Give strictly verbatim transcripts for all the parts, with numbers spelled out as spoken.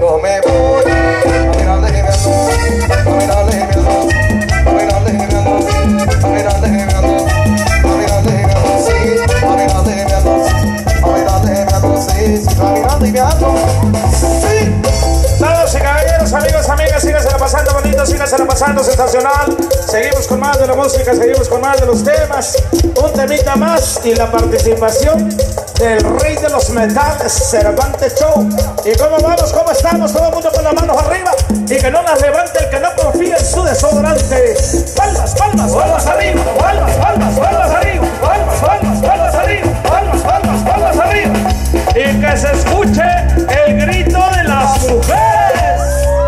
yo me voy a mirarle gemiendo, a mirarle gemiendo, a mirarle gemiendo, a mirarle gemiendo, a mirarle gemiendo, sí, a mirarle gemiendo, a mirarle gemiendo, sí, sí, a mirarle gemiendo, sí. Damas y caballeros, amigos, amigas, síganse pasando bonito, síganse pasando sensacional. Seguimos con más de la música, seguimos con más de los temas. Un temita más y la participación del rey de los metales, Cervantes Show. ¿Y cómo vamos? ¿Cómo estamos? Todo el mundo con las manos arriba y que no las levante el que no confía en su desodorante. Palmas, palmas, palmas arriba, palmas, palmas, palmas arriba, palmas, palmas, palmas arriba, palmas, palmas, palmas arriba. Y que se escuche el grito de las mujeres.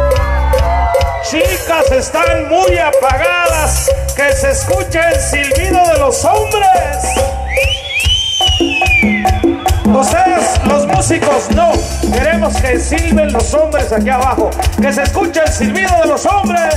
Chicas están muy apagadas, que se escuche el silbido de los hombres. Ustedes, los músicos, no. Queremos que silben los hombres aquí abajo. Que se escuche el silbido de los hombres.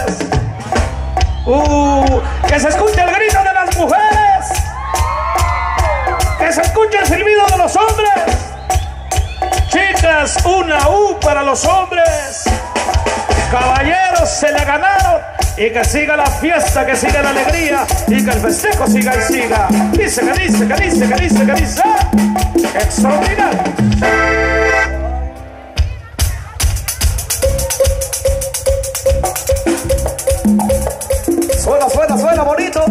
Uh, que se escuche el grito de las mujeres. Que se escuche el silbido de los hombres. Chicas, una U para los hombres. Caballeros, se la ganaron. Y que siga la fiesta, que siga la alegría. Y que el festejo siga y siga. Dice, que dice, que dice, que dice, que dice. Extraordinario. Suena, suena, suena bonito.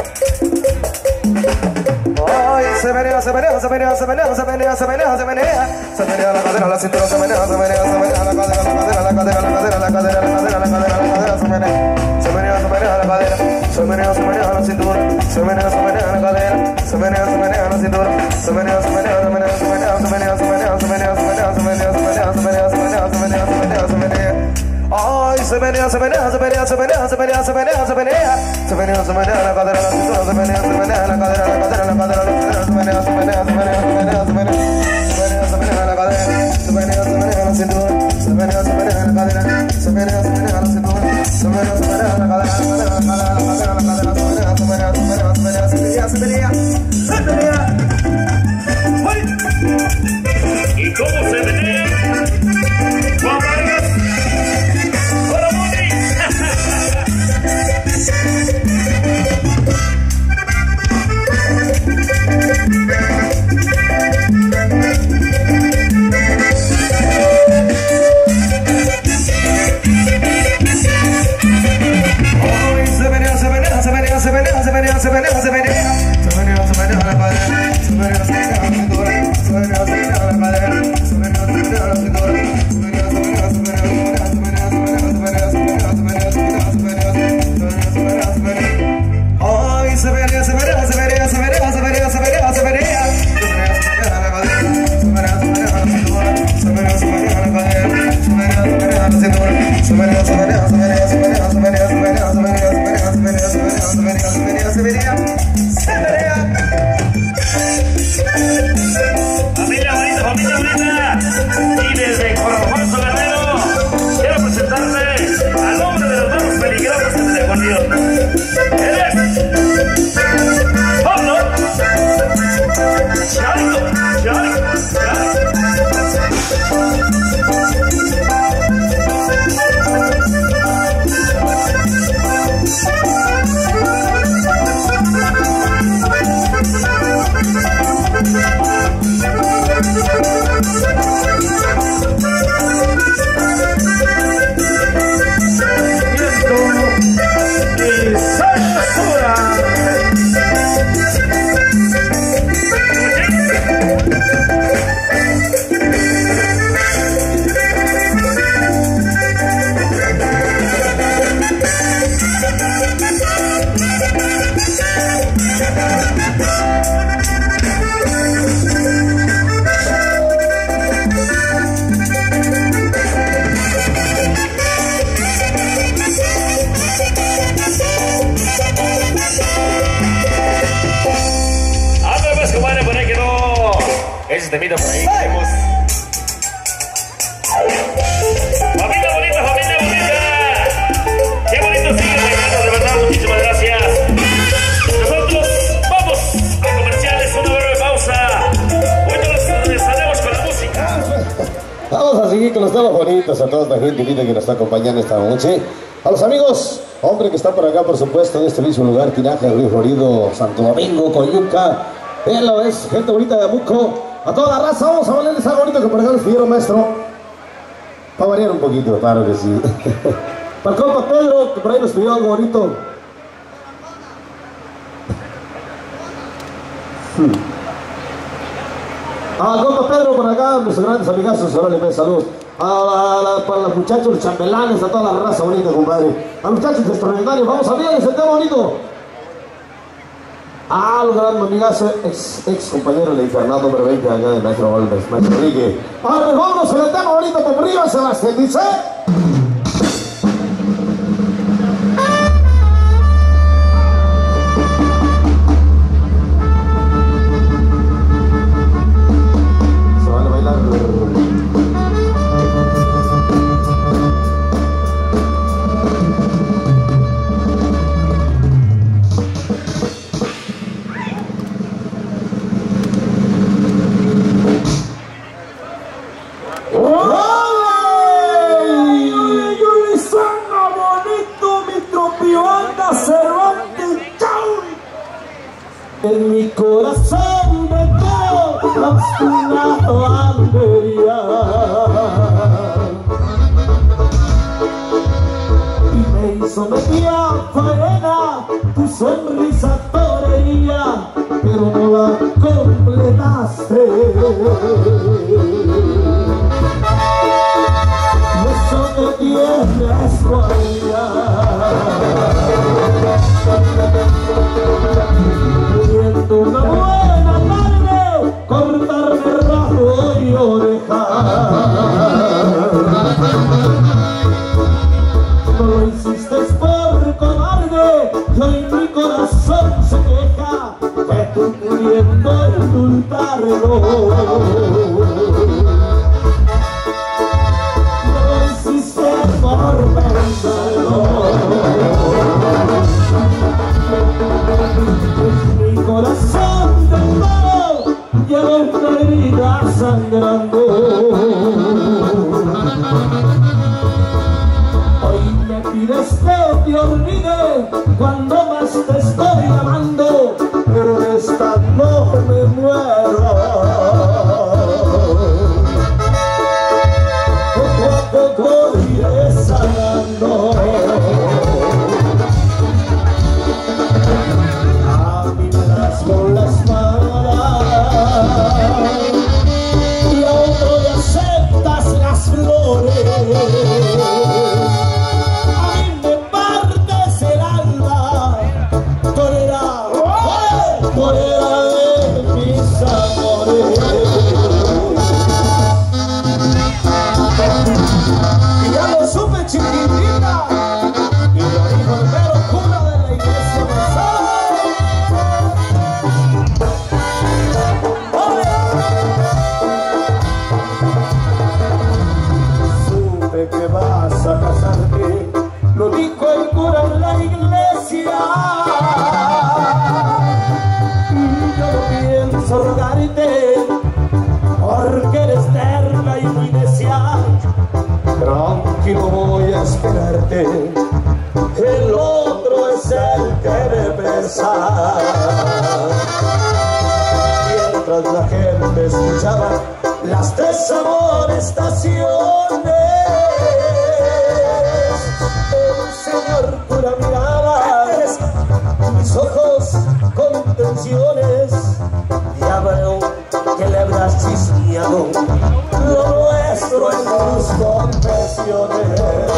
Ay, se menea, se menea, se menea, se menea, se menea, se menea, se menea. Se menea la cadera, la cintura, se menea, se menea, se menea la cadera, la cadera, la cadera, la cadera, la cadera, la cadera, la cadera, la cadera, se menea. Se menea, se menea la cadera, se menea, se menea la cintura, se menea, se menea la cadera, se menea, se menea la cintura, se menea, se menea, se menea, se menea, se menea, se menea, se menea, se menea, se menea, se menea, se menea, se menea, se menea, se menea, se menea. Ay, se menea, se menea, se menea, se menea, se menea, se menea, se menea, se menea, se menea la cadera, la cintura, se menea, se menea la cadera, la cadera, la cadera, la cadera, se menea, se menea, se menea, se menea, se menea, se menea, se menea la cadera, se menea, se menea la cintura, se menea, se menea la cadera, se menea, se menea la cintura, se menea, se menea la cadera, la cadera, la cadera, la cadera, la cadera, se menea, se menea, se menea, se menea, se menea, se menea, se menea. ¿Y cómo se menea? Juan Vargas. Hola, Moni. Ay, se menea, se menea, se menea, se menea, se menea, se menea, se menea, se menea, se menea la cadera, se menea, se menea la cintura, se menea, se menea la cadera, se menea, se menea la cintura, se menea, se menea, se menea, se menea, se menea, se menea, se menea, se menea, se menea, se menea, se menea, se menea, se menea. Ay, se menea, se menea, se menea, se menea, se menea, se menea, se menea, se menea, se menea la cadera, se menea, se menea la cintura, se menea, se menea la cadera, se menea, se menea la cintura, se menea, se menea, se menea, se menea, se menea, se menea, se menea, se menea, se menea, se menea, se menea, se menea, se menea, se menea. Familia bonita, familia bonita. Y desde Corrobazo Guerrero quiero presentarle al hombre de los manos peligrosos que se escondió. Él es Pablo Charico, Charico, Charico. Ese temita por ahí. Tenemos. Familia bonita, familia bonita. Qué bonito sigue bailando, de verdad, muchísimas gracias. Nosotros vamos a comerciales, una breve pausa. Hoy nos salemos con la música. Vamos a seguir con los temas bonitos. bonitas a toda la gente linda que nos está acompañando esta noche. A los amigos, hombre, que están por acá, por supuesto, en este mismo lugar, Tinaja, Río Florido, Santo Domingo, Coyuca. Véanlo, es gente bonita de Amuco. A toda la raza, vamos a valerles algo bonito que por acá les pidieron, maestro. Para variar un poquito, claro que sí. Para el compa Pedro, que por ahí nos pidió algo bonito. Hmm. Ah, compa Pedro, por acá, nuestros grandes amigazos, ahora les doy salud. A, a, a, para los muchachos, los chambelanes, a toda la raza bonita, compadre. A los muchachos extraordinarios, vamos a ver ese tema bonito. Ah, los grandes amigazos, ex, ex compañero de Fernando número veinte, acá de Maestro Goldes, Maestro Enrique. Ahora mejor vamos a el tema bonito por arriba, Sebastián, dice. En mi corazón dejó una bandería y me hizo media faena tu sonrisa torería, pero no la completaste. Eso me tienes guardía. Una buena tarde, cortarme rajo y oreja. No lo hiciste por cobarde, y hoy mi corazón se queja que tú pudiendo ocultarlo. No lo hiciste por pensarlo. Mi corazón de mano lleva una herida sangrando. Hoy me pides que te olvide cuando más te estoy amando, pero de esta no me muero. Poco a poco iré sanando. Con las manos y a otro le aceptas las flores. A mí me partes el alma, torera, torera de mis amores. Y ya lo supe, chiquitita, y lo dijo el mero cura de la iglesia Gonzalo. Que vas a casarte, lo dijo el cura en la iglesia. Y yo no pienso rogarte, porque eres terna y muy necia. Tranquilo voy a esperarte, el otro es el que me pesa. Mientras la gente escuchaba las tres amonestaciones, señor cura miraba mis ojos con tensiones, ya veo que le habrás chismeado lo nuestro en tus confesiones.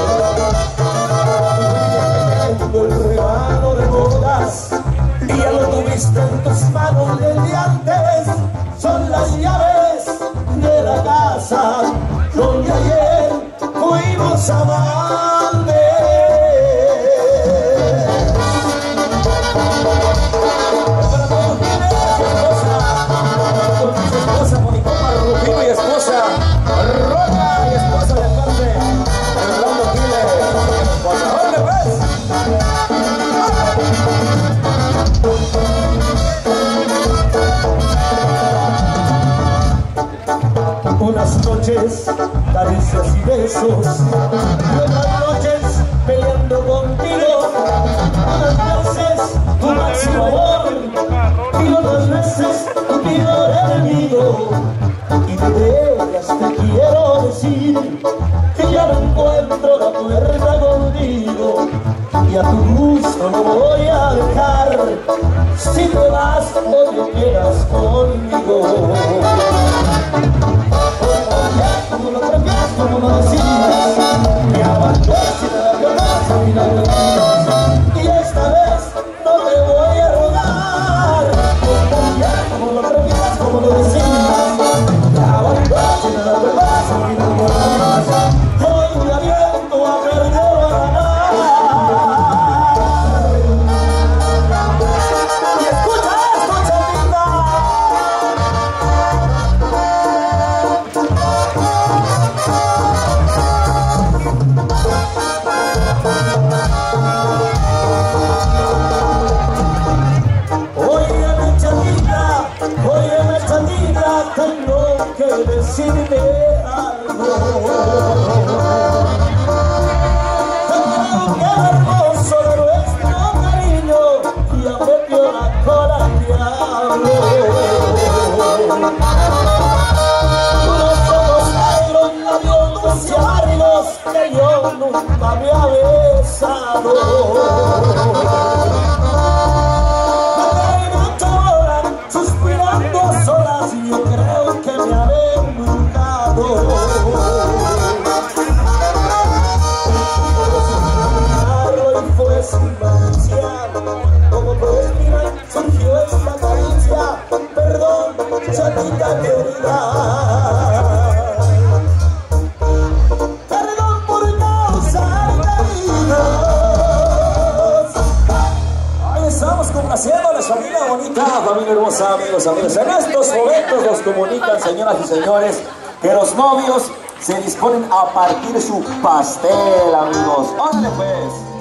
El regalo de bodas y ya lo tuviste en tus manos desde antes, son las llaves de la casa donde ayer fuimos amantes. Y esposa Roca y esposa de parte de Orlando Quiles, esposa. ¡Órale pues! Unas noches caricias caricias y besos. Y otras noches peleando contigo, unas veces tu máximo amor y otras veces tu peor enemigo. Y de veras te quiero decir que ya no encuentro la puerta contigo, y a tu gusto no voy a dejar si te vas o te quedas conmigo. Como lo prefieres, como lo decidas, me abandonas y nada que más a mi lado olvidas. Y esta vez no te voy a rogar. Como lo prefieres, como lo decidas, me abandonas y nada que más a mi lado olvidas. Hoy me aviento a perder o a ganar. Y escucha esto, chavita. Óyeme, chavita, óyeme, chavita, tengo que decirte algo. Creo que es hermoso de nuestro cariño y apretó la cola al diablo. Unos ojos negros, labios amargos que yo nunca me había besado. Suspirando a solas, yo creo que me había embrujado. Y fue sin malicia, como puedes mirar, surgió esta caricia. Perdón, chatita querida. Perdón por causa de heridas. Ahí estamos complaciéndoles, familia bonita, familia hermosa, amigos, amigos. En estos momentos nos comunican, señoras y señores, que los novios se disponen a partir su pastel, amigos. ¡Órale pues!